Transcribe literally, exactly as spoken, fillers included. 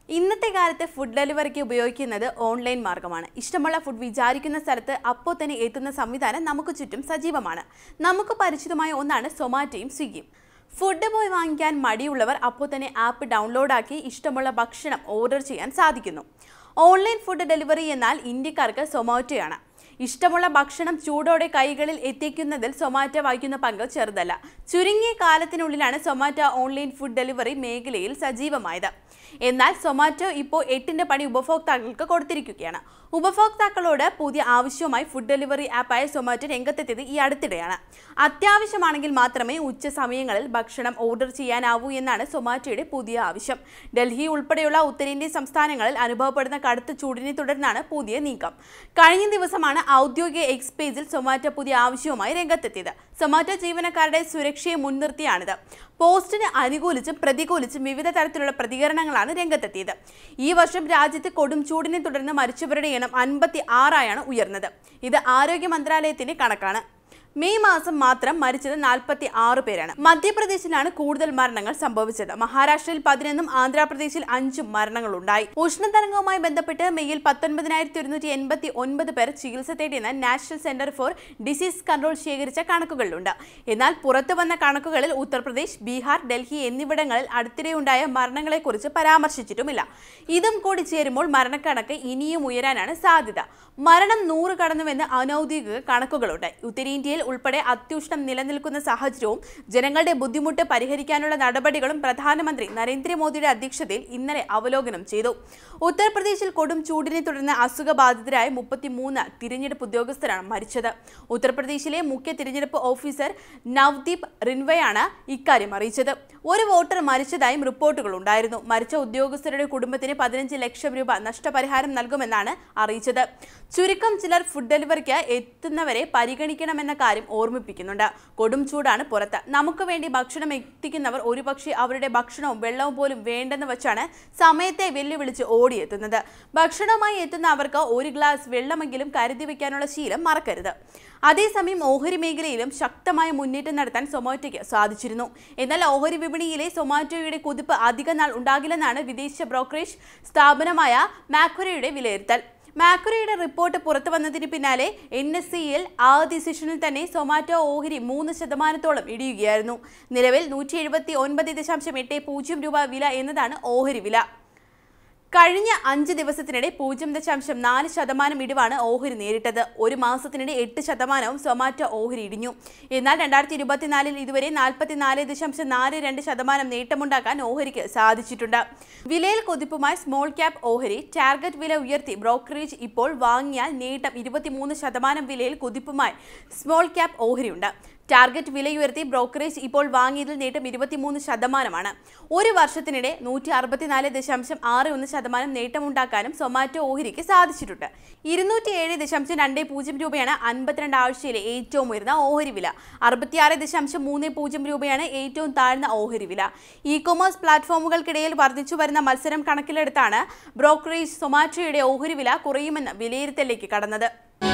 ഇന്നത്തെ കാലത്തെ ഫുഡ് ഡെലിവറിക്ക് ഉപയോഗിക്കുന്നത് ഓൺലൈൻ മാർഗമാണ്. ഇഷ്ടമുള്ള ഫുഡ് വിചാരിക്കുന്ന സ്ഥലത്ത് അപ്പോൾ തന്നെ എത്തുന്ന സംവിധാനം നമുക്ക് ചുറ്റും സജീവമാണ്. നമുക്ക് പരിചിതമായ ഒന്നാണ് സൊമാറ്റോയും സ്വിഗ്ഗിയും. ഫുഡ് പോയി വാങ്ങിക്കാൻ മടിയുള്ളവർ അപ്പോൾ തന്നെ ആപ്പ് ഡൗൺലോഡാക്കി ഇഷ്ടമുള്ള ഭക്ഷണം ഓർഡർ ചെയ്യാൻ സാധിക്കുന്നു. ഓൺലൈൻ ഫുഡ് ഡെലിവറി എന്നാൽ ഇന്ത്യക്കാർക്ക് സൊമാറ്റോയാണ്. ഇഷ്ടമുള്ള ഭക്ഷണം ചൂടോടെ കൈകളിൽ എത്തിക്കുന്നതിൽ സൊമാറ്റോ വഹിക്കുന്ന പങ്ക് ചെറുതല്ല. ചുരുങ്ങിയ കാലത്തിനുള്ളിലാണ് സൊമാറ്റോ ഓൺലൈൻ ഫുഡ് ഡെലിവറി മേഖലയിൽ സജീവമായത്. എന്നാൽ സൊമാറ്റോ ഇപ്പോൾ എട്ടിന്റെ പണി ഉപഭോക്താക്കൾക്ക് കൊടുത്തിരിക്കുകയാണ്. ഉപഭോക്താക്കളോട് പുതിയ ആവശ്യവുമായി ഫുഡ് ഡെലിവറി ആപ്പായ സൊമാറ്റോ രംഗത്തെത്തിയത് ഈ അടുത്തിടെയാണ്. അത്യാവശ്യമാണെങ്കിൽ മാത്രമേ ഉച്ച സമയങ്ങളിൽ ഭക്ഷണം ഓർഡർ ചെയ്യാനാവൂ എന്നാണ് സൊമാറ്റോയുടെ പുതിയ ആവശ്യം. ഡൽഹി ഉൾപ്പെടെയുള്ള ഉത്തരേന്ത്യൻ സംസ്ഥാനങ്ങളിൽ അനുഭവപ്പെടുന്ന കടുത്ത ചൂടിനെ തുടർന്നാണ് പുതിയ നീക്കം. കഴിഞ്ഞ ദിവസമാണ് ഔദ്യോഗിക എക്സ് പേജിൽ സൊമാറ്റോ പുതിയ ആവശ്യവുമായി രംഗത്തെത്തിയത്. സൊമാറ്റോ ജീവനക്കാരുടെ സുരക്ഷയെ മുൻനിർത്തിയാണിത്. പോസ്റ്റിന് അനുകൂലിച്ചും പ്രതികൂലിച്ചും വിവിധ തരത്തിലുള്ള പ്രതികരണങ്ങളാണ് രംഗത്തെത്തിയത്. ഈ വർഷം രാജ്യത്ത് കൊടും ചൂടിനെ തുടർന്ന് മരിച്ചവരുടെ എണ്ണം അൻപത്തി ആറായാണ് ഉയർന്നത്. ഇത് ആരോഗ്യ മന്ത്രാലയത്തിന്റെ കണക്കാണ്. മെയ് മാസം മാത്രം മരിച്ചത് നാൽപ്പത്തി ആറ് പേരാണ്. മധ്യപ്രദേശിലാണ് കൂടുതൽ മരണങ്ങൾ സംഭവിച്ചത്. മഹാരാഷ്ട്രയിൽ പതിനൊന്നും ആന്ധ്രാപ്രദേശിൽ അഞ്ചും മരണങ്ങളുണ്ടായി. ഉഷ്ണതരംഗവുമായി ബന്ധപ്പെട്ട് മെയ്യിൽ പത്തൊൻപതിനായിരത്തി ഒരുന്നൂറ്റി എൺപത്തി ഒൻപത് പേർ ചികിത്സ തേടിയെന്ന് national centre for disease control ശേഖരിച്ച കണക്കുകളിലുണ്ട്. എന്നാൽ പുറത്തു വന്ന കണക്കുകളിൽ ഉത്തർപ്രദേശ്, ബീഹാർ, ഡൽഹി എന്നിവിടങ്ങളിൽ അടുത്തിടെയുണ്ടായ മരണങ്ങളെക്കുറിച്ച് പരാമർശിച്ചിട്ടുമില്ല. ഇതും കൂടി ചേരുമ്പോൾ മരണക്കണക്ക് ഇനിയും ഉയരാനാണ് സാധ്യത. മരണം നൂറ് കടന്നുവെന്ന് അനൌദ്യോഗിക കണക്കുകളുണ്ട്. ഉത്തരേന്ത്യയിൽ ഉൾപ്പെടെ അത്യുഷ്ണം നിലനിൽക്കുന്ന സാഹചര്യവും ജനങ്ങളുടെ ബുദ്ധിമുട്ട് പരിഹരിക്കാനുള്ള നടപടികളും പ്രധാനമന്ത്രി നരേന്ദ്രമോദിയുടെ അധ്യക്ഷതയിൽ ഇന്നലെ അവലോകനം ചെയ്തു. ഉത്തർപ്രദേശിൽ കൊടും ചൂടിനെ തുടർന്ന് അസുഖബാധിതരായ മുപ്പത്തിമൂന്ന് തിരഞ്ഞെടുപ്പ് ഉദ്യോഗസ്ഥരാണ് മരിച്ചത്. ഉത്തർപ്രദേശിലെ മുഖ്യ തിരഞ്ഞെടുപ്പ് ഓഫീസർ നവ്ദീപ് റിൻവയാണ് ഇക്കാര്യം അറിയിച്ചത്. ഒരു വോട്ടർ മരിച്ചതായും റിപ്പോർട്ടുകൾ ഉണ്ടായിരുന്നു. മരിച്ച ഉദ്യോഗസ്ഥരുടെ കുടുംബത്തിന് പതിനഞ്ച് ലക്ഷം രൂപ നഷ്ടപരിഹാരം നൽകുമെന്നാണ് അറിയിച്ചത്. ചുരുക്കം ചിലർ ഫുഡ് ഡെലിവറിക്ക് എത്തുന്നവരെ പരിഗണിക്കണമെന്ന കാര്യം ഓർമ്മിപ്പിക്കുന്നുണ്ട്. കൊടും ചൂടാണ് പുറത്ത്. നമുക്ക് വേണ്ടി ഭക്ഷണം എത്തിക്കുന്നവർ ഒരുപക്ഷെ അവരുടെ ഭക്ഷണവും വെള്ളവും പോലും വേണ്ടെന്ന് വെച്ചാണ് സമയത്തെ വെല്ലുവിളിച്ച് ഓടിയെത്തുന്നത്. ഭക്ഷണവുമായി എത്തുന്ന അവർക്ക് ഒരു ഗ്ലാസ് വെള്ളമെങ്കിലും കരുതി വയ്ക്കാനുള്ള ശീലം മറക്കരുത്. അതേസമയം ഓഹരി മേഖലയിലും ശക്തമായ മുന്നേറ്റം നടത്താൻ സൊമാറ്റോയ്ക്ക് സാധിച്ചിരുന്നു. എന്നാൽ ഓഹരി വിപണിയിലെ സൊമാറ്റോയുടെ കുതിപ്പ് അധിക നാൾ ഉണ്ടാകില്ലെന്നാണ് വിദേശ ബ്രോക്കറേജ് സ്ഥാപനമായ മാക്വറയുടെ വിലയിരുത്തൽ. മാക്വറയുടെ റിപ്പോർട്ട് പുറത്തു വന്നതിന് പിന്നാലെ എൻ എസ് സിയിൽ ആദ്യ സെഷനിൽ തന്നെ സൊമാറ്റോ ഓഹരി മൂന്ന് ശതമാനത്തോളം ഇടിയുകയായിരുന്നു. നിലവിൽ നൂറ്റി എഴുപത്തി ഒൻപത് ദശാംശം എട്ട് പൂജ്യം രൂപ വില എന്നതാണ് ഓഹരി വില. കഴിഞ്ഞ അഞ്ച് ദിവസത്തിനിടെ പൂജ്യം ദശാംശം നാല് ശതമാനം ഇടിവാണ് ഓഹരി നേരിട്ടത്. ഒരു മാസത്തിനിടെ എട്ട് ശതമാനവും സൊമാറ്റോ ഓഹരി ഇടിഞ്ഞു. എന്നാൽ രണ്ടായിരത്തി ഇരുപത്തിനാലിൽ ഇതുവരെ നാൽപ്പത്തിനാല് ദശാംശം നാല് രണ്ട് ശതമാനം നേട്ടമുണ്ടാക്കാൻ ഓഹരിക്ക് സാധിച്ചിട്ടുണ്ട്. വിലയിൽ കുതിപ്പുമായി സ്മോൾ ക്യാപ് ഓഹരി. ടാർഗറ്റ് വില ഉയർത്തി ബ്രോക്കറേജ് ഇപ്പോൾ വാങ്ങിയാൽ നേട്ടം ഇരുപത്തിമൂന്ന് ശതമാനം വിലയിൽ കുതിപ്പുമായി സ്മോൾ ക്യാപ് ഓഹരിയുണ്ട്. ടാർഗറ്റ് വിലയുയർത്തി ബ്രോക്കറേജ് ഇപ്പോൾ വാങ്ങിയതിൽ നേട്ടം ഇരുപത്തിമൂന്ന് ശതമാനമാണ്. ഒരു വർഷത്തിനിടെ നൂറ്റി അറുപത്തിനാല് ദശാംശം ആറ് ഒന്ന് ശതമാനം നേട്ടമുണ്ടാക്കാനും സൊമാറ്റോ ഓഹരിക്ക് സാധിച്ചിട്ടുണ്ട്. ഇരുന്നൂറ്റി ഏഴ് ദശാംശം രണ്ട് പൂജ്യം രൂപയാണ് അൻപത്തിരണ്ട് ആഴ്ചയിലെ ഏറ്റവും ഉയർന്ന ഓഹരി വില. അറുപത്തിയാറ് ദശാംശം മൂന്ന് പൂജ്യം രൂപയാണ് ഏറ്റവും താഴ്ന്ന ഓഹരി വില. ഇ കൊമേഴ്സ് പ്ലാറ്റ്ഫോമുകൾക്കിടയിൽ വർദ്ധിച്ചു വരുന്ന മത്സരം കണക്കിലെടുത്താണ് ബ്രോക്കറേജ് സൊമാറ്റോയുടെ ഓഹരി വില കുറയുമെന്ന് വിലയിരുത്തലിലേക്ക് കടന്നത്.